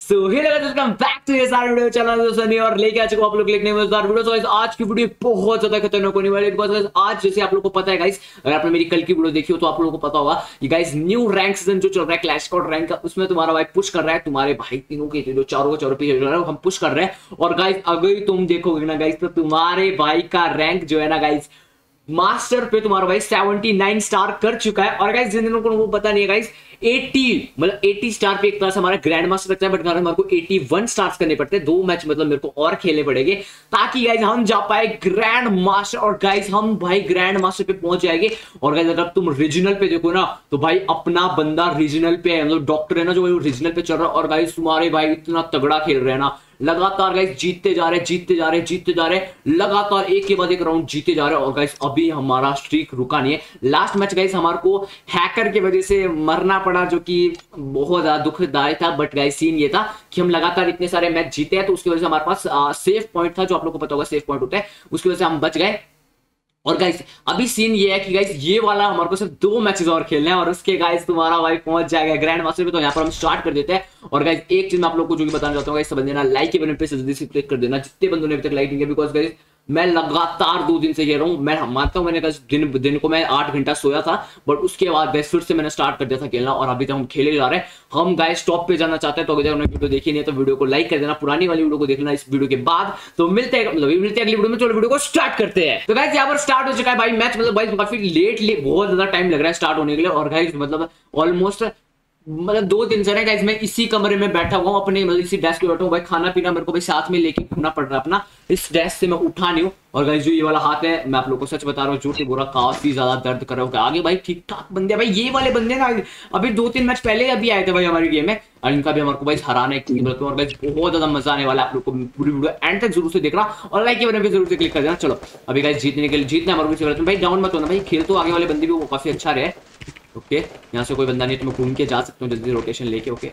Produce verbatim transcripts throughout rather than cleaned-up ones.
So hello guys, welcome back to ये सारे video channel दोस्तों ने और लेके आ चुका हूं आप लोग लिखने में मजेदार वीडियो। तो गाइस आज की वीडियो बहुत ज्यादा खतरनाक होने वाली है बिकॉज़ गाइस आज जैसे आप लोगों को पता है गाइस, अगर आपने मेरी कल की वीडियो देखी हो तो आप लोगों को पता होगा कि गाइस न्यू रैंक सीजन जो चल रहा है क्लैश स्क्वाड रैंक का, उसमें तुम्हारा भाई पुश कर रहा है, तुम्हारे भाई तीनों के जो चारों के चारों पे हम पुश कर रहे हैं। और गाइस अगर तुम देखोगे ना गाइस तो तुम्हारे भाई का रैंक जो है ना गाइस मास्टर पे तुम्हारा भाई उन्यासी स्टार कर चुका है। और गाइस जिन लोगों को वो पता नहीं है गाइस अस्सी मतलब अस्सी स्टार पे एक तरह से हमारा ग्रैंड मास्टर लगता है, बट हमारे को इक्यासी स्टार्स करने पड़ते हैं। दो मैच मतलब मेरे को और खेलने पड़ेंगे ताकि गाइस हम जा पाए ग्रैंड मास्टर। और गाइस हम भाई ग्रैंड मास्टर पे पहुंच जाएंगे। और गाइस अगर तुम रीजनल पे देखो ना तो भाई अपना बंदा रीजनल पे है, मतलब डॉक्टर है ना जो रीजनल पे चल रहा है। और गाइस तुम्हारे भाई इतना तगड़ा खेल रहे हैं ना, लगातार गाइस जीतते जा रहे जीतते जा रहे जीतते जा रहे लगातार एक के बाद एक राउंड जीते जा रहे हैं। और गाइस अभी हमारा स्ट्रीक रुका नहीं है। लास्ट मैच गाइस हमारे को हैकर की वजह से मरना पड़ा जो कि बहुत ज्यादा दुखदायक था। बट गाइस सीन ये था कि हम लगातार इतने सारे मैच जीते हैं तो उसकी वजह से हमारे पास आ, सेफ पॉइंट था, जो आप लोगों को पता होगा सेफ पॉइंट होता है, उसकी वजह से हम बच गए। और गाइस अभी सीन ये है कि गाइस ये वाला हमारे को सिर्फ दो मैचेस और खेलने हैं और उसके गाइस तुम्हारा भाई पहुंच जाएगा ग्रैंड मास्टर पे। तो यहाँ पर हम स्टार्ट कर देते हैं। और गाइस एक चीज मैं आप लोगों को जो भी बताना चाहता हूँ गाइस, सब बंदे ना लाइक के बटन पे जल्दी से क्लिक कर देना, जितने बंदों ने अभी तक लाइक नहीं किया। बिकॉज गाइस मैं लगातार दो दिन से कह रहा हूँ, मैं मानता हूँ मैंने गाइस दिन दिन को मैं आठ घंटा सोया था, बट उसके बाद गाइस फिर से मैंने स्टार्ट कर दिया था खेलना और अभी तक हम खेले जा रहे हैं। हम गाइस टॉप पे जाना चाहते हैं, तो अगर उन्होंने वीडियो देखी नहीं है तो वीडियो को लाइक कर देना, पुरानी वाली वीडियो को देखना इस वीडियो के बाद। तो मिलते हैं मतलब मिलते हैं अगली वीडियो में। चलो वीडियो को स्टार्ट करते हैं। तो गाइस यहाँ पर स्टार्ट हो चुका है भाई मैच, मतलब भाई काफी लेट ले बहुत ज्यादा टाइम लग रहा है स्टार्ट होने के लिए। और गाइस मतलब ऑलमोस्ट मतलब दो दिन से ना गाइस मैं इसी कमरे में बैठा हुआ हूँ, अपने मतलब इसी डेस्क पे बैठा हूँ भाई। खाना पीना मेरे को भाई साथ में लेके घूमना पड़ रहा है अपना, इस डेस्क से मैं उठा नहीं हूँ। और गाइस जो ये वाला हाथ है मैं आप लोगों को सच बता रहा हूँ, झूठ बुरा काफी ज्यादा दर्द कर रहा हूँ। आगे भाई ठीक ठाक बंदे भाई, ये वाले बंदे ना अभी दो तीन मैच पहले अभी आए थे भाई हमारी गेम में, और इनका भी हमारे को भाई हराना है। और गाइस बहुत ज्यादा मजा आने वाला है, आप लोग को पूरी वीडियो एंड तक जरूर से देखना और लाइक के बटन पे जरूर से क्लिक कर देना। चलो अभी गाइस जीतने के लिए जीतना हमारे को भाई डाउन मत होना भाई, खेल तो आगे वाले बंदे भी वो काफी अच्छा रहे। ओके यहाँ से कोई बंदा नहीं तो मैं घूम के जा सकता हूँ जल्दी रोटेशन लेके। ओके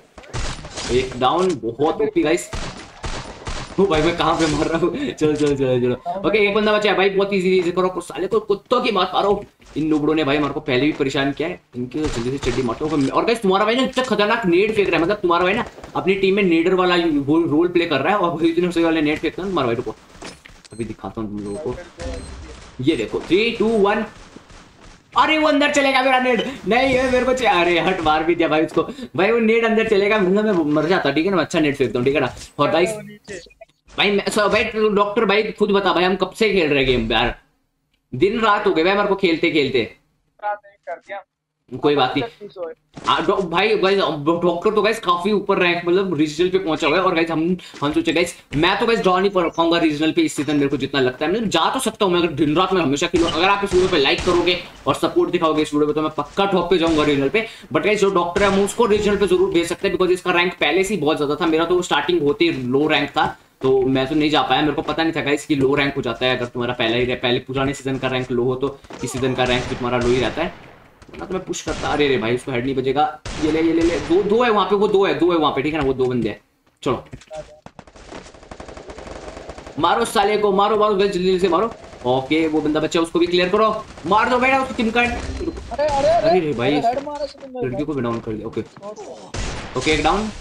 एक डाउन बहुत ओपी गाइस। ओ भाई मैं कहां पे मर रहा हूँ, चलो चलो चलो चलो। ओके एक बंदा बचा है भाई, बहुत इजी इजी करो साले को, कुत्तों की बात करो। इन लोगों ने भाई हमारे को पहले भी परेशान किया है, इनकी तो जल्दी से चड्डी मारता हूँ। और गाइस तुम्हारा भाई ना इतना खतरनाक नेड फेंक रहा है, मतलब तुम्हारा भाई ना अपनी टीम में नेडर वाला रोल प्ले कर रहा है। और भाई इतने सही वाले नेड फेंकता है तुम्हारा भाई। रुको अभी दिखाता हूँ तुम लोगों को, ये देखो थ्री टू वन। अरे वो अंदर चलेगा मेरा नेड, नहीं है मेरे को, अरे हट मार भी दिया भाई उसको। भाई वो नेड अंदर चलेगा मतलब मैं मर जाता, ठीक है ना, अच्छा नेड फेंकता हूँ ठीक है ना। और गाइस भाई भाई डॉक्टर भाई खुद बता भाई हम कब से खेल रहे गेम यार, दिन रात हो गए भाई हमारे को खेलते खेलते। कोई बात नहीं भाई भाई डॉक्टर तो गाइस काफी ऊपर रैंक मतलब रीजनल पे पहुंचा हुआ है। और गाइस हम हम सोचे गाइस मैं तो गाइस ड्रॉ नहीं कर पाऊंगा रीजनल पे इस सीजन, मेरे को जितना लगता है। मतलब जा तो सकता हूं मैं, अगर दिन रात में हमेशा खेलूं, अगर आप इस वीडियो पे लाइक करोगे और सपोर्ट दिखाओगे इस वीडियो पे तो मैं पक्का टॉप पे जाऊंगा रीजनल पे। बट गाइस जो डॉक्टर है हम उसको रीजनल पे जरूर भेज सकते हैं, बिकॉज इसका रैंक पहले से ही बहुत ज्यादा था। मेरा तो स्टार्टिंग होते ही लो रैंक था तो मैं तो नहीं जा पाया, मेरे को पता नहीं था गाइस कि लो रैंक हो जाता है अगर तुम्हारा पहले ही पहले पुराने सीजन का रैंक लो हो तो इस सीजन का रैंक भी तुम्हारा लो ही रहता है ना। तो मैं पुश करता, अरे रे भाई उसको हेड नहीं बजेगा। ये ले ये ले ले दो दो है वहां पे, वो दो है दो है वहां पे ठीक है ना, वो दो बंदे हैं। चलो मारो साले को, मारो मारो जल्दी जल्दी से मारो। ओके वो बंदा बच्चा उसको भी क्लियर करो, मार दो बेटा उसको। टिम अरे अरे अरे रे भाई लड़की को भी डाउन कर दिया। ओके ओके एक डाउन,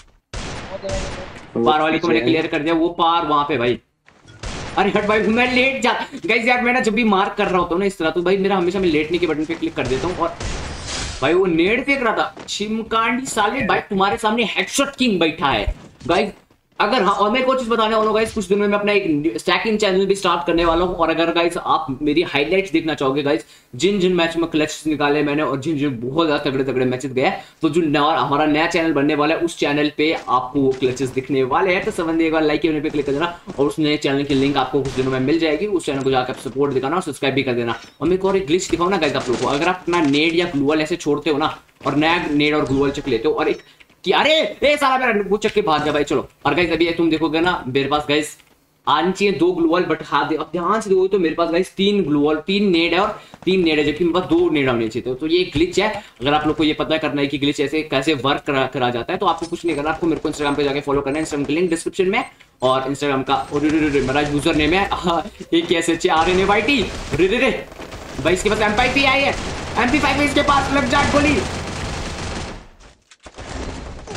पार वाली को मैंने क्लियर कर दिया, वो पार वहां पे भाई। अरे हट भाई मैं लेट जा गाइस यार, मैं ना जब भी मार्क कर रहा होता हूँ ना इस तरह तो भाई मेरा हमेशा मैं लेटने के बटन पे क्लिक कर देता हूँ। और भाई वो नेड फेंक रहा था छिमकांडी साले, भाई तुम्हारे सामने हेडशॉट किंग बैठा है गाइस। अगर हाँ और मैं एक और चीज बताने वाला हूँ गाइस, कुछ दिनों में मैं अपना एक स्टैकिंग चैनल भी स्टार्ट करने वाला हूँ। और अगर गाइस आप मेरी हाइलाइट्स देखना चाहोगे गाइस, जिन जिन मैच में क्लच निकाले मैंने और जिन जिन बहुत ज्यादा तगड़े तगड़े मैचेस गए, तो जो हमारा नया चैनल बनने वाला है उस चैनल पे आपको वो क्लचेस दिखने वाले हैं। तो संबंधी एक बार लाइक के बटन पे क्लिक कर देना और उस नए चैनल की लिंक आपको कुछ दिनों में मिल जाएगी। उस चैनल को जाकर सपोर्ट दिखाना और सब्सक्राइब भी कर देना। और मैं एक और एक ग्लिच दिखाऊँ ना गाइस आप लोगों को, अगर आप अपना नेड या ग्लूवल ऐसे छोड़ते हो ना और नया नेड और ग्लूवल चक लेते हो और एक कि अरे ए साला मेरा वो चक्के भाग गया भाई। चलो और गाइस अभी तुम देखोगे ना मेरे पास गाइस आनी चाहिए दो ग्लूवल, बट हाथ ध्यान से देखोगे तो मेरे पास गाइस तीन ग्लूवल तीन नेड है और तीन नेड है, जबकि मेरे पास दो नेड होने चाहिए। तो ये ग्लिच है, अगर आप लोग को ये पता करना है कि ग्लिच ऐसे कैसे वर्क करा, करा जाता है तो आपको कुछ नहीं करना, आपको मेरे को इंस्टाग्राम पे जाके फॉलो करना है। इंस्टाग्राम का लिंक डिस्क्रिप्शन में और इंस्टाग्राम का मेरा यूजर नेम है एक S H R N A Y T. रे रे रे भाई इसके पास एम फाइव पी आई है, एम पी फाइव इसके पास लग जा गोली।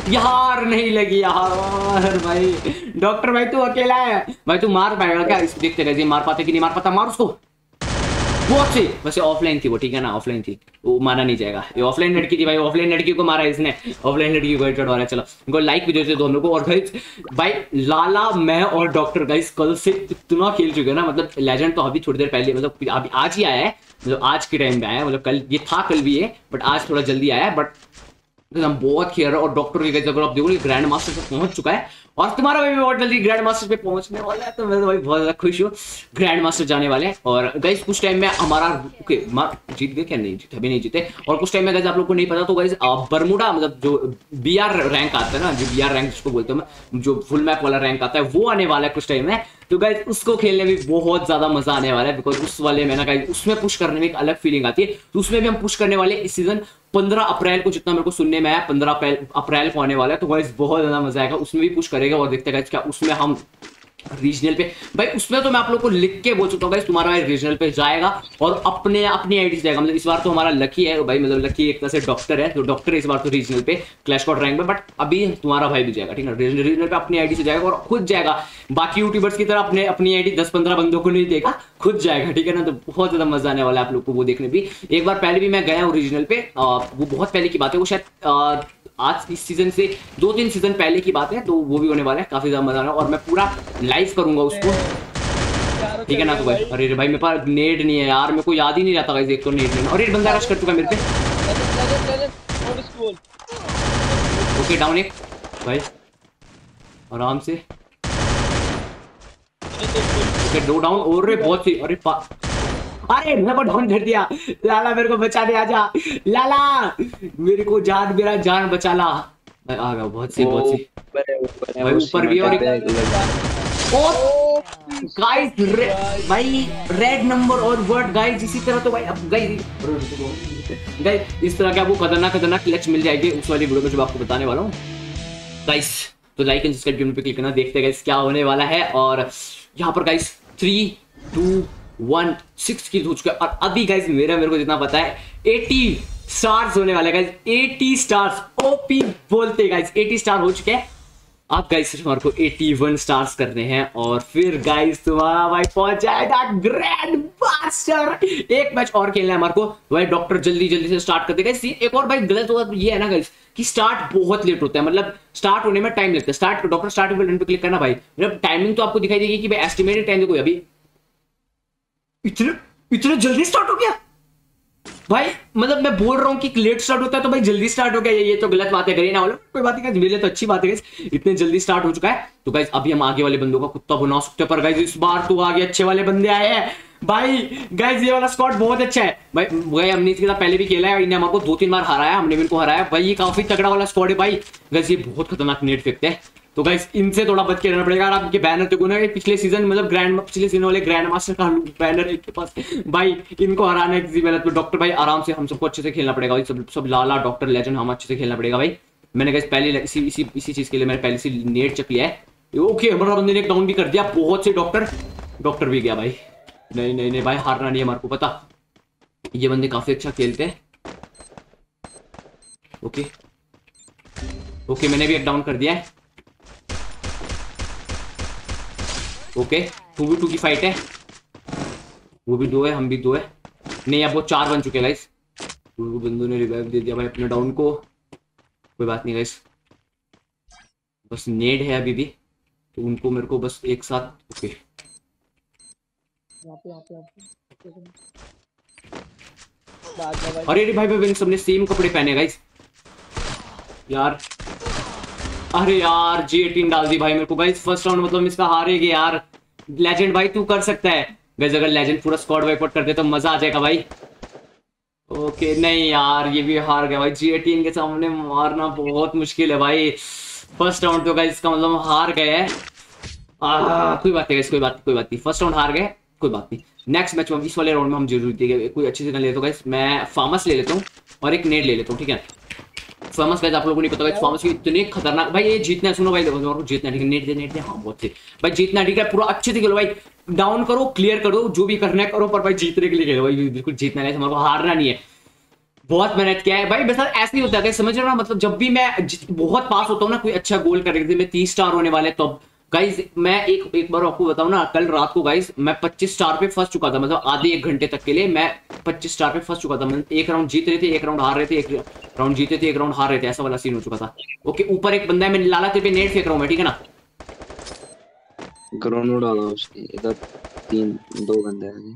यार नहीं लगी यार भाई। डॉक्टर भाई तू अकेला है भाई, तू मार पाएगा क्या? इसको देखते रहे, मार पाते कि नहीं मार पाता, मार उसको। बहुत सी, वैसे ऑफलाइन थी वो, ठीक है ना, ऑफलाइन थी वो, माना नहीं जाएगा। ये ऑफलाइन लड़की थी भाई, ऑफलाइन लड़की को मारा इसने, ऑफलाइन लड़की को हेडशॉट मारा। चलो इनको लाइक भी दो दोनों को। और गाइस भाई लाला, मैं और डॉक्टर गाइस कल से इतना खेल चुके हैं ना, मतलब लेजेंड तो अभी थोड़ी देर पहले, मतलब अभी आज ही आया है, मतलब आज के टाइम में आया है, मतलब कल ये था, कल भी है बट आज थोड़ा जल्दी आया है। बट हम बहुत खेल रहे हैं। और डॉक्टर की अगर आप देखो ग्रैंड मास्टर तक पहुंच चुका है, और तुम्हारा भाई बहुत जल्दी ग्रैंड मास्टर पे पहुंचने वाला है, तो मैं तो भाई बहुत ज्यादा खुश हूँ। ग्रैंड मास्टर जाने वाले हैं। और गाइस कुछ टाइम में हमारा ओके जीत गए क्या? नहीं जीते, अभी नहीं जीते। और कुछ टाइम में गाइस आप लोगों को नहीं पता तो गाइस बरमुडा, मतलब जो बी आर रैंक आता है ना, जो बी आर रैंक जिसको बोलते हैं, जो फुल मैप वाला रैंक आता है, वो आने वाला है कुछ टाइम में। तो गाइस उसको खेलने में बहुत ज्यादा मजा आने वाला है, बिकॉज उस वाले में ना गाइस उसमें पुश करने में एक अलग फीलिंग आती है। तो उसमें भी हम पुश करने वाले इस सीजन पंद्रह अप्रैल को, जितना मेरे को सुनने में आया पंद्रह अप्रैल को आने वाला है। तो गाइस बहुत ज्यादा मजा आएगा, उसमें भी पुश करेगा। और देखते हैं क्या उसमें हम रीजनल पे, भाई उसमें तो मैं आप लोग को लिख के बोल चुका हूँ तुम्हारा भाई रीजनल पे जाएगा और अपने अपनी आईडी से जाएगा। मतलब इस बार तो हमारा लकी है भाई, मतलब लकी एक तरह से डॉक्टर है, तो डॉक्टर है इस बार तो रीजनल पे क्लैश स्क्वाड रैंक में। बट अभी तुम्हारा भाई भी जाएगा, ठीक है, रीजनल पे अपनी आईडी से जाएगा और खुद जाएगा। बाकी यूट्यूबर्स की तरह अपने अपनी आईडी दस पंद्रह बंदों को नहीं देगा, खुद जाएगा, ठीक है ना। तो बहुत ज्यादा मजा आने वाला है आप लोग को वो देखने भी। एक बार पहले भी मैं गया हूँ रीजनल पे, वो बहुत पहले की बात है, वो शायद आज इस सीजन से दो तीन सीजन पहले की बात है, तो वो भी होने वाला है, काफी ज्यादा मजा आना। और मैं पूरा लाइव करूंगा उसको, ठीक है ना। तो भाई अरे भाई मेरे पास नेट नहीं है यार, मेरे को याद ही नहीं रहता गाइस, एक तो नेट नहीं। और एक बंदा रश कर चुका मेरे पे। ओके डाउन एक भाई, आराम से। ओके दो डाउन और रे बहुत सी। अरे अरे मेरे को डाउन कर दिया। लाला मेरे को बचाने आजा, लाला मेरे को जान, मेरा जान बचा ला। आ गया बहुत सी बहुत सी भाई, ऊपर भी। और गाइस भाई रेड नंबर और वर्ड गाइस इसी तरह। तो भाई अब गाइस गाइस इस तरह के आपको खतरनाक खतरनाक क्लच मिल जाएगी उस वाली वीडियो में जो आपको बताने वाला हूँ गाइस। तो लाइक एंड सब्सक्राइब बटन पे क्लिक करना, देखते हैं गाइस क्या होने वाला है। और यहाँ पर guys three two one six kill हो चुका है। और अभी गाइस मेरा मेरे को जितना पता है अस्सी स्टार्स होने वाले गाइस, अस्सी स्टार्स ओपी बोलते गाइस, अस्सी स्टार हो चुके हैं। अब गाइस सिर्फ हमारे को इक्यासी स्टार्स करने हैं और फिर गाइस तुम्हारा भाई पहुंच जाएगा ग्रैंड मास्टर। एक मैच और खेलना है हमारे को भाई। डॉक्टर जल्दी जल्दी से स्टार्ट कर देगा। एक और भाई गलत होगा ये है ना गाइस कि स्टार्ट बहुत लेट होता है, मतलब स्टार्ट होने में टाइम लगता है। स्टार्ट डॉक्टर स्टार्ट बटन पे क्लिक करना भाई, मतलब टाइमिंग तो आपको दिखाई देगी कि भाई एस्टिमेटेड टाइम देखो अभी इतने इतने जल्दी स्टार्ट हो गया भाई। मतलब मैं बोल रहा हूँ कि लेट स्टार्ट होता है तो भाई जल्दी स्टार्ट हो गया, ये तो गलत बात है, करिए ना वाला कोई बात नहीं, मेरे लिए तो अच्छी बात है गाइस इतने जल्दी स्टार्ट हो चुका है। तो गाइस अभी हम आगे वाले बंदों का कुत्ता बना सकते हैं, पर गाइस इस बार तो आगे अच्छे वाले बंदे आए हैं भाई। गाइस ये वाला स्क्वाड बहुत अच्छा है भाई, भाई हमने इसके साथ पहले भी खेला है, इन्हें हमारे को दो तीन बार हराया, हमने भी इनको हराया भाई। ये काफी तगड़ा वाला स्क्वाड है भाई। गाइस ये बहुत खतरनाक नेट फेंकते हैं, तो गाइस इनसे थोड़ा बच के रहना पड़ेगा। और आपके बैनर तो गुना है पिछले सीजन, मतलब ग्रैंड पिछले सीजन वाले ग्रैंड मास्टर का बैनर है के पास भाई, इनको हराना है किसी मेहनत में। डॉक्टर भाई आराम से हम सबको अच्छे से खेलना पड़ेगा भाई, सब सब लाला डॉक्टर लेजेंड हम अच्छे से खेलना पड़ेगा भाई। मैंने गाइस पहले इसी इसी इसी चीज के लिए मैंने पहले से नेट चक लिया है। ओके हमारा बंदे ने एक डाउन भी कर दिया, बहुत से डॉक्टर डॉक्टर भी गया भाई। नहीं नहीं नहीं भाई हारना नहीं है हमारे को पता, ये बंदे काफी अच्छा खेलते हैं। ओके ओके मैंने भी एक डाउन कर दिया है। ओके टू वी टू की फाइट है, वो भी दो है हम भी दो है, नहीं अब वो चार बन चुके गाइस। बंदों ने रिवाइव दे दिया भाई अपने डाउन को, कोई बात नहीं गाइस, बस नेड है अभी भी तो उनको मेरे को बस एक साथ। ओके अरे भाई भाई सबने सेम कपड़े पहने गाइस यार। अरे यार जी एटीन डाल दी भाई मेरे को गाइस फर्स्ट राउंड, मतलब इसका हारेगे यार। लेजेंड भाई तू कर सकता है गाइस, अगर लेजेंड पूरा स्क्वाड वाइप आउट कर दे तो मजा आ जाएगा भाई। ओके नहीं यार ये भी हार गया भाई, जी एटीन के सामने मारना बहुत मुश्किल है भाई। फर्स्ट राउंड तो गाइस इसका मतलब हार गए हैं। कोई बात नहीं कोई बात कोई बात नहीं, फर्स्ट राउंड हार गए कोई बात नहीं। नेक्स्ट मैच में इस वाले राउंड में हम जरूर जीतेंगे, कोई अच्छी जगह ले लेता हूँ गाइस। मैं फार्मस ले लेता हूँ और एक नेड ले लेता हूँ, ठीक है। फार्मस गाइस आप लोगों को नहीं पता गाइस फार्मस की इतने खतरनाक भाई, ये जीतना है सुनो भाई, देखो जीतना ठीक है, नेट दे नेट दे हाँ बहुत से भाई जीतना ठीक है, पूरा अच्छे से खेलो भाई, डाउन करो क्लियर करो जो भी करना है करो, पर भाई जीतने के लिए खेलो भाई, बिल्कुल जीतना है, हमारे को हारना नहीं है बहुत मेहनत किया है भाई। मेरे साथ ऐसे ही होता है, समझ रहे हो ना, मतलब जब भी मैं बहुत पास होता हूँ ना, कोई अच्छा गोल करके मैं तीस स्टार होने वाले, तब तो गाइस मैं एक एक बार आपको बताऊं ना, कल रात को गाइस मैं पच्चीस स्टार पे फंस चुका था। मतलब आधे एक घंटे तक के लिए मैं पच्चीस स्टार पे फंस चुका था। मतलब एक राउंड जीत रहे थे, एक राउंड हार रहे थे, एक राउंड जीते थे, एक राउंड हार रहे थे, ऐसा वाला सीन हो चुका था। ओके ऊपर एक बंदा है, मैं लाला तेरे पे नेट फेंक रहा हूं मैं, ठीक है ना। ग्रोनो डाला उसके इधर, तीन दो बंदे आगे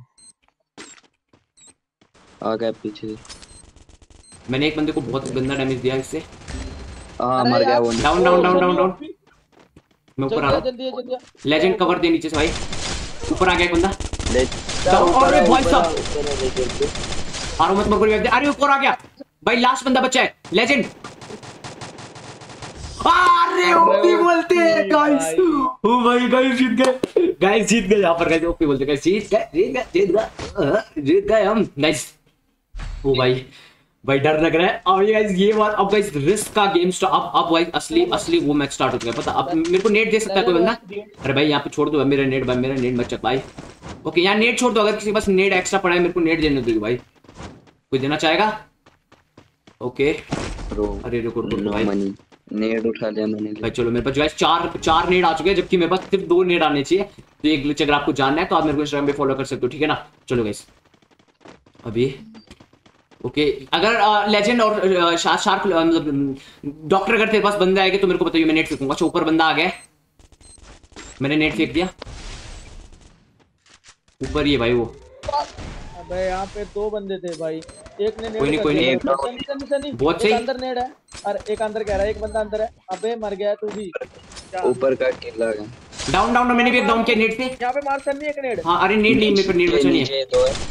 आ गए पीछे। मैंने एक बंदे को बहुत गंदा डैमेज दिया इससे। हाँ मर गया वो। Down down down down down. मैं ऊपर आ रहा जल्दी हूँ, जल्दी जल्दी। लेजेंड कवर दे नीचे से भाई। ऊपर आ गया एक बंदा, ले और भाई साहब आरो मत मर गया। अरे ऊपर आ गया भाई, लास्ट बंदा बचा है, लेजेंड। अरे ओपी बोलते हैं गाइस, ओ भाई गाइस जीत गए, गाइस जीत गए यहाँ पर, गाइस ओपी बोलते हैं, जीत गए जीत गए जीत गए जीत गए हम, नाइस। ओ भाई भाई डर लग रहा है। और ये गाइस ये बात, अब गाइस रिस्क का गेम स्टार्ट, अब अब गाइस असली असली वो मैच स्टार्ट हो गया। पता अब मेरे को नेट दे सकता है कोई बंदा? अरे भाई यहाँ पे छोड़ दो मेरा नेट भाई, मेरा नेट मत चक भाई। ओके यहाँ नेट छोड़ दो, अगर किसी के पास नेट एक्स्ट्रा पड़ा है मेरे को नेट देने दो भाई, कोई देना चाहेगा? ओके अरे रुको रुको भाई, नेट उठा लिया मैंने भाई चलो मेरे पास गाइस चार चार नेट आ चुके हैं, जबकि मेरे पास सिर्फ दो नेट आने चाहिए। तो एक ग्लिच अगर आपको जानना है तो आप मेरे को इंस्टाग्राम पे फॉलो कर सकते हो, ठीक है ना। चलो गाइस अभी ओके अगर लेजेंड और शार्क शार्क मतलब डॉक्टर अगर तेरे पास बंदे आएंगे तो मेरे को बताइए, मैं नेट फेंकूंगा। अच्छा ऊपर बंदा आ गया, मैंने नेट फेंक दिया ऊपर ही है भाई वो। अबे यहाँ पे दो बंदे थे भाई, एक ने नेट कोई नहीं कोई नहीं, बहुत सही। अंदर नेट है और एक अंदर कह रहा है, एक बंदा अंदर है। अबे मर गया तू भी, ऊपर का किल लगा। डाउन डाउन मैंने भी एक डाउन किया नेट से। यहाँ पे मार सकनी है एक नेट। हाँ अरे नेट नहीं, मेरे पे नेट बचा नहीं है।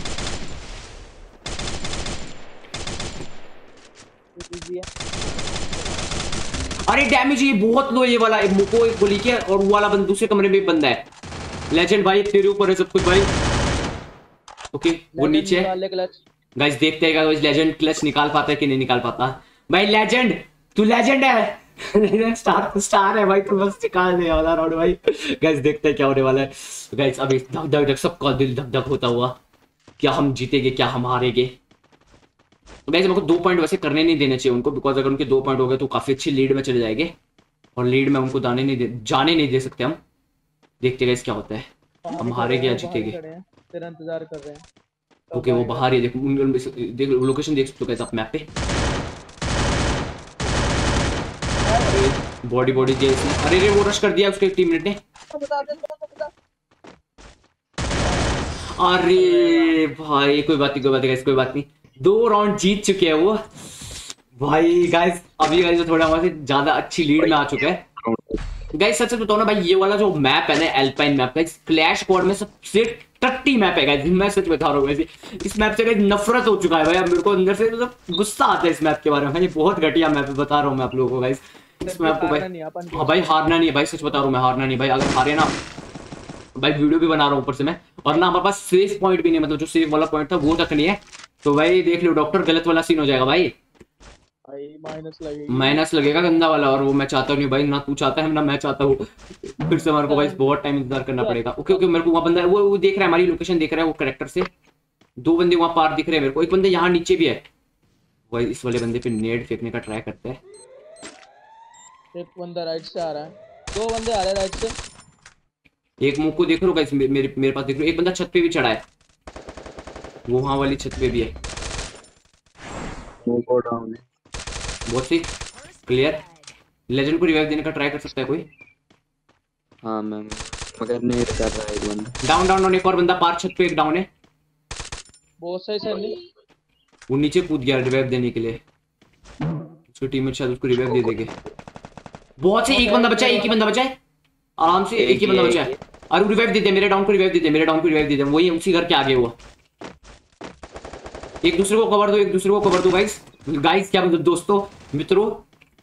अरे डैमेज ये बहुत लो, ये वाला मुको एक गोली के, और वो वाला बंदा दूसरे कमरे में बंदा है। लेजेंड भाई तेरे ऊपर है सब कुछ भाई। ओके वो नीचे है गाइस, देखते हैं गाइस लेजेंड क्लच निकाल पाता है कि नहीं निकाल पाता। भाई लेजेंड तू लेजेंड है स्टार स्टार है भाई, तू बस निकाल दे वाला राउंड भाई। गाइस देखते हैं क्या होने वाला है। गाइस अभी धक धक धक सबका दिल धक धक होता हुआ, क्या हम जीतेंगे क्या हम हारेंगे। तो गाइस मेरे को दो पॉइंट वैसे करने नहीं देने चाहिए उनको, बिकॉज अगर उनके दो पॉइंट हो गए तो काफी अच्छी लीड में चले जाएंगे, और लीड में उनको दाने नहीं दे जाने नहीं दे सकते हम। देखते गाइस क्या होता है, हम हारेंगे या जीतेंगे। तेरा इंतजार कर रहे हैं। ओके वो बाहर ही देखो, देख लोकेशन देख सकते हो गाइस आप मैप पे। बॉडी बॉडी जैसी, अरे रे वो रश कर दिया उसके टीममेट ने। अरे भाई कोई बात नहीं कोई बात नहीं गाइस, कोई बात नहीं, दो राउंड जीत चुके हैं वो भाई। गाइस अभी गाइस थोड़ा हमारे ज्यादा अच्छी लीड में आ चुका है गाइस। सच बताओ ना भाई, ये वाला जो मैप है ना Alpine map guys, clash squad में सबसे टट्टी मैप है गाइस, मैं सच बता रहा हूँ वैसे। इस मैप से गाइस नफरत हो चुका है भाई, अब मेरे को अंदर से मतलब गुस्सा आता है इस मैप के बारे में। ये बहुत घटिया मैप है, बता रहा हूँ मैं आप लोगों को गाइस। इस मैप को भाई हाँ भाई हारना नहीं है भाई, सच बता रहा हूँ मैं, हारना नहीं भाई। अगर हारे ना भाई वीडियो भी बना रहा हूँ ऊपर से मैं, और ना हमारे पास सेफ पॉइंट भी नहीं, मतलब जो सेफ वाला पॉइंट था वो तक नहीं है। तो भाई देख लो डॉक्टर, गलत वाला सीन हो जाएगा भाई, माइनस लगेगा माइनस लगेगा गंदा वाला, और वो मैं चाहता नहीं भाई, ना तू चाहता है ना मैं चाहता हूँ। फिर से हमारे को भाई बहुत टाइम इंतजार करना पड़ेगा। ओके ओके मेरे को वहाँ बंदा वो वो देख रहा है, हमारी लोकेशन देख रहा है वो करेक्टर से। दो बंदे वहाँ पार दिख रहे हैं मेरे को, एक बंदा यहाँ नीचे भी है। भाई इस वाले बंदे पे नेट फेंकने का ट्राई करते हैं। एक बंदा राइट से आ रहा है, दो बंदे आ रहे हैं राइट से। एक मुंह को देख लो गाइस, मेरे मेरे पास देख लो, एक बंदा छत पे भी चढ़ा है, वो वहाँ वाली छत पे भी है। वो डाउन है, बहुत सही क्लियर। लेजेंड को रिवाइव देने का ट्राई कर सकता है कोई? हाँ मैम मगर नहीं कर रहा है एक बंदा। डाउन डाउन डाउन, एक और बंदा पार छत पे एक डाउन है। बहुत सही सर नहीं, वो नीचे कूद गया रिवाइव देने के लिए, उसकी टीम में शायद उसको रिवाइव दे देंगे। बहुत से एक बंदा बचा है, एक ही बंदा बचा है आराम से, एक ही बंदा बचा है। अरे रिवाइव दे दे, मेरे डाउन को रिवाइव दे दे, मेरे डाउन को रिवाइव दे दे, वही उसी घर के आगे हुआ। एक दूसरे को कवर दो, एक दूसरे को कवर दो गाइस। गाइस क्या मतलब दोस्तों मित्रों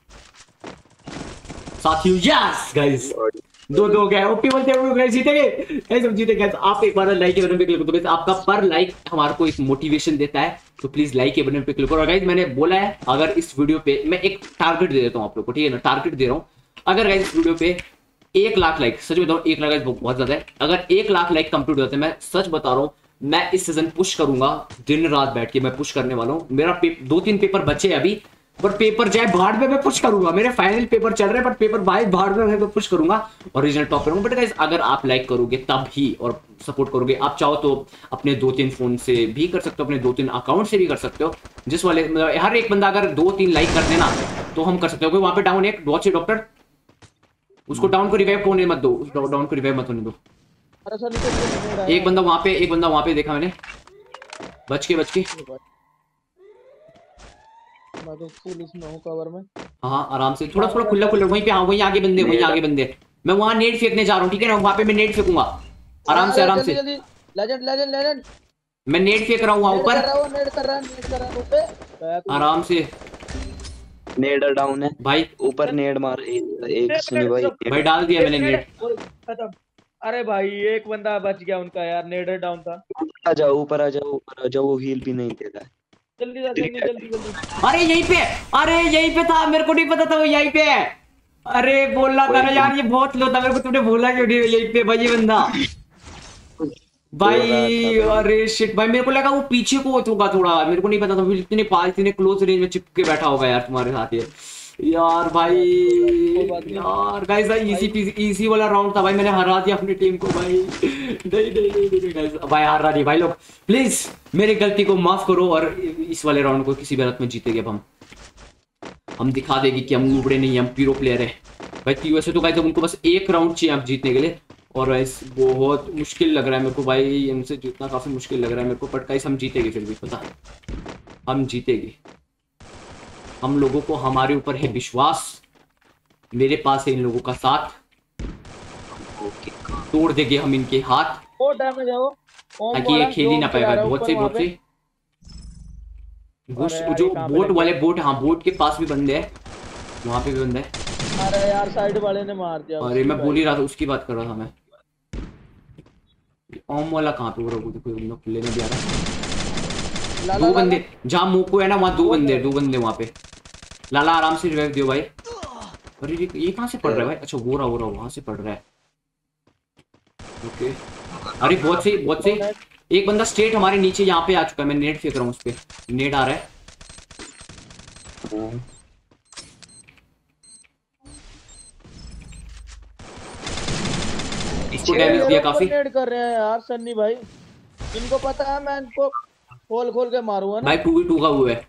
साथियों, यस गाइस दो दो गए। ओपी बोलते हैं गाइस जीतेंगे, गाइस हम जीतेंगे। आप एक बार लाइक के बटन पे क्लिक करो, तो आपका पर लाइक हमारे को एक मोटिवेशन देता है, तो प्लीज लाइक के बटन पे क्लिक करो। और गाइस मैंने बोला है अगर इस वीडियो पे मैं एक टारगेट दे देता हूँ आप लोग को, ठीक है ना, टारगेट दे रहा हूँ। अगर गाइस इस वीडियो पे एक लाख लाइक, सच बताऊँ एक लाख बहुत ज्यादा है, अगर एक लाख लाइक कंप्लीट होते हैं, मैं सच बता रहा हूँ मैं इस सीजन पुश करूंगा, दिन रात बैठ के मैं पुश करने वाला हूँ। मेरा दो तीन पेपर बचे हैं अभी, पर पेपर जाए भाड़ में मैं पुश करूंगा। मेरे फाइनल पेपर चल रहे हैं, पर पेपर भाई भाड़ में मैं पुश करूंगा, ओरिजिनल टॉप करूंगा। बट गाइस अगर आप लाइक करोगे तब ही और सपोर्ट करोगे, आप चाहो तो अपने दो तीन फोन से भी कर सकते हो, अपने दो तीन अकाउंट से भी कर सकते हो। जिस वाले हर एक बंदा अगर दो तीन लाइक कर देना तो हम कर सकते हो। वहां पे डाउन एक वॉच डॉक्टर, उसको डाउन को रिवाइव होने मत दो, उस डाउन को रिवाइव मत होने दो। एक बंदा वहां पे, एक बंदा वहां पे देखा मैंने, बच के बच के। मैं तो फुल इसमें हूं कवर में। हाँ आराम से, थोड़ा थोड़ा खुला खुला वहीं पे। हाँ वहीं आगे बंदे, वहीं आगे बंदे। मैं वहां नेट फेंकने जा रहा हूँ, ठीक है ना? वहां पे मैं नेट फेंकूंगा आराम से, आराम से। लेजेंड लेजेंड लेजेंड, मैं नेट फेंक रहा हूँ वहां ऊपर, नेट कर रहा है, नेट कर रहा है ऊपर आराम से। नेड डाउन है भाई, ऊपर नेड मार एक सुनी भाई। भाई डाल दिया मैंने नेट। खत्म। अरे भाई एक बंदा बच गया उनका यार, नेडर डाउन था। आ जाओ ऊपर, आ जाओ ऊपर आ जाओ, वो हील भी नहीं देता है। जल्दी जल्दी जल्दी जल्दी। अरे यहीं पे, अरे यहीं पे था, मेरे को नहीं पता था वो यहीं पे है। अरे बोलना था ना यार, ये बहुत लो था, मेरे को तुमने बोला क्यों नहीं? यहीं पे भाई ये बंदा भाई। अरे शिट भाई, मेरे को लगा वो पीछे को होगा थोड़ा, मेरे को नहीं पता था इतने पास, इतने क्लोज रेंज में चिपके बैठा होगा यार तुम्हारे साथ ये। यार भाई यार गाइस, इजी इजी वाला राउंड था भाई, मैंने हरा दिया अपनी टीम को भाई। नहीं नहीं नहीं नहीं गाइस, भाई हार रहा नहीं भाई लोग, प्लीज मेरी गलती को माफ करो और इस वाले राउंड को किसी भी हालत में जीतेंगे। अब हम हम दिखा देंगे कि हम नूबड़े नहीं, हम पीरो प्लेयर है भाई। वैसे तो गाइस उनको बस एक राउंड चाहिए आप जीतने के लिए, और गाइस बहुत मुश्किल लग रहा है मेरे को भाई, इनसे जीतना काफी मुश्किल लग रहा है मेरे को। बट गाइस हम जीतेंगे फिर भी, पता हम जीतेंगे। हम लोगों को हमारे ऊपर है विश्वास, मेरे पास है इन लोगों का साथ, तोड़ देंगे हम इनके हाथ, वो डैमेज है वो, ताकि ये खेल ही ना पाए भाई। बहुत से बहुत से जो बोट वाले, बोट, हाँ बोट के पास भी बंदे हैं, वहां पे भी बंदे हैं। अरे यार साइड वाले ने मार दिया। अरे मैं बोल ही रहा था, उसकी बात कर रहा था मैं। ओम वाला कहाँ पे? वो देखो खुले में भी आ रहा है। दो बंदे जहाँ मोको है ना, वहाँ दो बंदे, दो बंदे वहाँ पे। लाला आराम से रिवाइव दियो भाई। अरे ये कहाँ से पड़ रहा है भाई? अच्छा वो रहा वो रहा वहां से पड़ रहा है। ओके, अरे बहुत सही बहुत सही। एक बंदा स्ट्रेट हमारे नीचे यहाँ पे आ चुका है, मैं नेट फेंक रहा हूँ उस पे, नेट आ रहा है। इसको डैमेज दिया काफी। नेट कर रहे हैं यार सन्नी भाई, इनको पता है मैं इनको खोल खोल के मारूंगा ना भाई। टू वी टू का हुआ है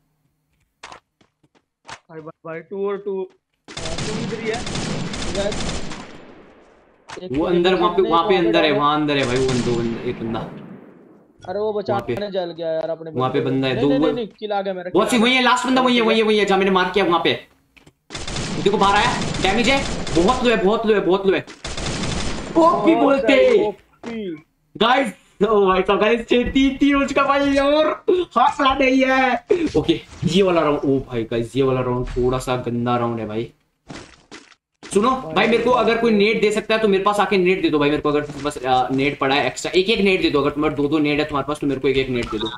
भाई, भाई टू और टू टू इधर ही है। वो अंदर वहाँ पे, वहाँ पे अंदर है, वहाँ अंदर है भाई। वो दो बंदा, एक बंदा। अरे वो बचाने जल गया यार अपने। वहाँ पे बंदा है, दो। नहीं नहीं नहीं, किल आ गया मेरा। बहुत सी वही है, लास्ट बंदा वही है, वही है वही है जहाँ मैंने मार किया वहाँ पे। देखो बाहर आया, डैमेज है, बहुत लो है, बहुत लो है, बहुत लो है। ओपी बोलते गाइस। ओ भाई साहब गाइस, तीन तीन हो चुका भाई, और हौसला नहीं है। ओके ये वाला राउंड, ओ भाई गाइस ये वाला राउंड थोड़ा सा गंदा राउंड है भाई। सुनो भाई, मेरे को अगर कोई नेट दे सकता है तो मेरे पास आके नेट दे दो भाई। मेरे को अगर बस नेट पड़ा है एक्स्ट्रा, एक एक नेट दे दो। अगर तुम्हारे दो दो नेट है तुम्हारे पास तो मेरे को एक एक नेट दे दो।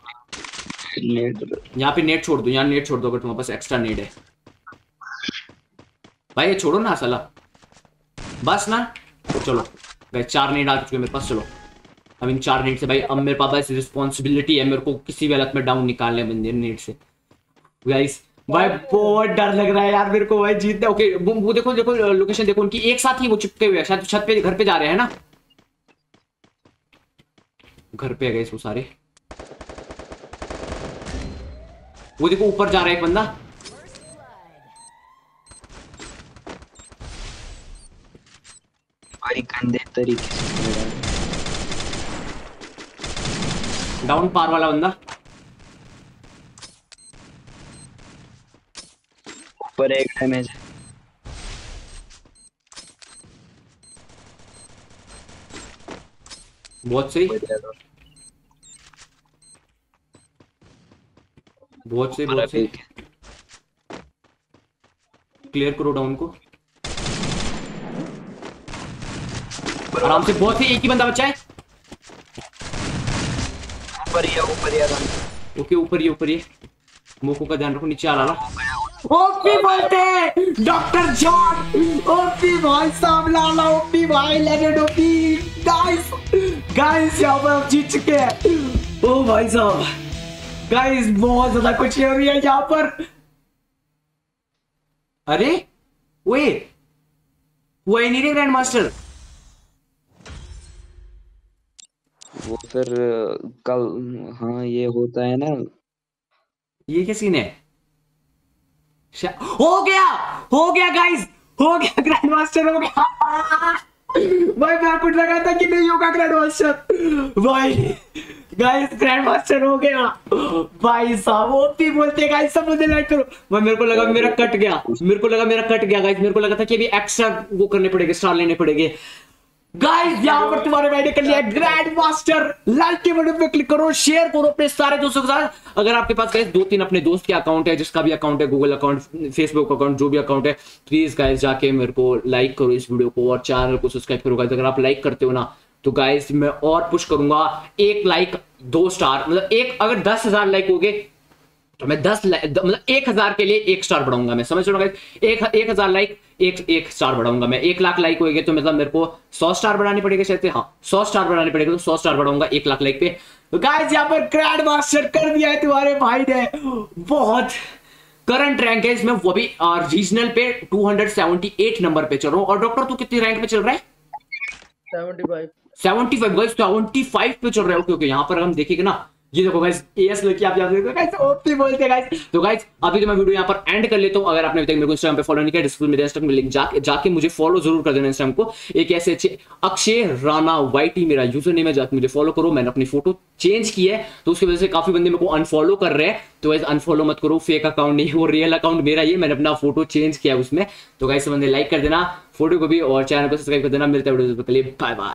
यहाँ पे नेट छोड़ दो, यहाँ नेट छोड़ दो अगर तुम्हारे पास एक्स्ट्रा नेट है भाई। ये छोड़ो ना साला, बस ना। तो चलो भाई, चार नेट आ चुके मेरे पास। चलो अब इन चार नेट से भाई, अब मेरे पास रिस्पॉन्सिबिलिटी है, मेरे को किसी भी हालत में डाउन निकालने बंदे नेट से गाइस। भाई बहुत डर लग रहा है यार मेरे को भाई जीतने। ओके वो देखो देखो लोकेशन देखो उनकी, एक साथ ही वो चिपके हुए हैं, शायद छत पे, घर पे जा रहे हैं ना, घर पे गए वो सारे। वो देखो ऊपर जा रहा है एक बंदा। भाई गंदे तरीके से डाउन पार वाला बंदा। ऊपर एक डैमेज है। बहुत सही बहुत सही बहुत सही। क्लियर करो डाउन को आराम से। बहुत सही, एक ही बंदा बचा है। ऊपर ही ऊपर ही ओके ऊपर ही ऊपर ही। मोको का ध्यान रखो, नीचे आ रहा। ओपी बोलते डॉक्टर जॉन, ओपी भाई साहब, लाला ओपी भाई, लेजेंड ओपी। गाइस गाइस यहाँ पर हम जीत चुके हैं। ओ भाई साहब गाइस बहुत ज्यादा खुशी हो रही है यहाँ पर। अरे वे वो नहीं रे ग्रैंड मास्टर, वो फिर कल, हाँ ये होता है ना। ये क्या सीन है? शा- हो गया हो गया गाइस, हो गया ग्रैंड मास्टर हो गया। भाई मैं कुछ लगा था कि नहीं होगा ग्रैंड मास्टर, भाई गाइस ग्रैंड मास्टर हो गया भाई साहब। ओपी बोलते गाइस सब मुझे लाइक करो। भाई मेरे को लगा मेरा कट गया, मेरे को लगा मेरा कट गया गाइस, मेरे को लगा था कि अभी एक्स्ट्रा वो करने पड़ेंगे, स्टार लेने पड़ेंगे। गाइस यहाँ पर तुम्हारे भाई ने कर लिया ग्रैंड मास्टर। लाइक के बटन पे क्लिक करो, शेयर करो अपने सारे दोस्तों के साथ। अगर आपके पास गाइस दो तीन अपने दोस्त के अकाउंट है, जिसका भी अकाउंट है, गूगल अकाउंट, फेसबुक अकाउंट, जो भी अकाउंट है, प्लीज गाइस जाके मेरे को लाइक करो इस वीडियो को और चैनल को सब्सक्राइब करो गाइस। अगर आप लाइक करते हो ना तो गाइस मैं और पुश करूंगा, एक लाइक दो स्टार, मतलब एक अगर दस हजार लाइक हो गए तो मैं दस मतलब एक हजार के लिए एक स्टार बढ़ाऊंगा मैं, समझ रहे हो गाइस? एक एक हजार लाइक एक एक स्टार बढ़ाऊंगा मैं। एक लाख लाइक होएंगे तो मतलब मेरे को सौ स्टार बढ़ाने पड़ेगा शायद से, हाँ सौ स्टार बढ़ाने पड़ेगा, तो सौ स्टार बढ़ाऊंगा एक लाख लाइक पे। तो गाइस यहाँ पर ग्रैंड मास्टर कर दिया है तुम्हारे भाई ने। बहुत करंट रैंक है इसमें, वो भी रीजनल पे दो सौ अठहत्तर नंबर पे चल रहा हूँ। और डॉक्टर तू कितनी रैंक पे चल रहा है? पचहत्तर पचहत्तर गाइस, पचहत्तर पे चल रहा है। ओके ओके, यहाँ पर हम देखेंगे ना, ये देखो गाइस एएस लड़की आप जानते हो गाइस, ओपी बोलते हैं गाइस। तो गाइस अभी तो मैं वीडियो यहाँ पर एंड कर लेता हूँ। अगर आपने अभी तक मेरे को इंस्टाग्राम पे फॉलो नहीं किया, डिस्क्रिप्शन में इंस्टाग्राम में लिंक जाके जाके मुझे फॉलो जरूर कर देना इंस्टाग्राम को। एक ऐसे अच्छे अक्षय राणा वाईटी मेरा यूजर नेम है, जाके मुझे फॉलो करो। मैंने अपनी फोटो चेंज की है तो उसकी वजह से काफी बंदे मेरे को अनफॉलो कर रहे हैं, तो गाइस अनफॉलो मत करो, फेक अकाउंट नहीं है वो, रियल अकाउंट मेरा ही है, मैंने अपना फोटो चेंज किया उसमें। तो गाइस बंदे लाइक कर देना फोटो को भी और चैनल को सब्सक्राइब कर देना। मिलते हैं वीडियो के लिए, बाय बाय।